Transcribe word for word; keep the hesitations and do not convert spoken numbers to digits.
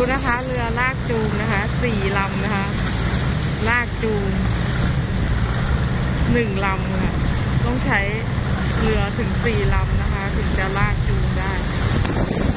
นะคะเรือลากจูงนะคะสี่ลำนะคะลากจูงหนึ่งลำค่ะต้องใช้เรือถึงสี่ลำนะคะถึงจะลากจูงได้